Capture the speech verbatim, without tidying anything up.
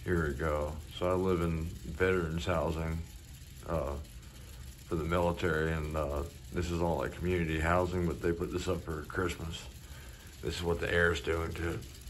Here we go. So I live in veterans housing uh, for the military, and uh, this is all like community housing, but they put this up for Christmas. This is what the air's doing to it.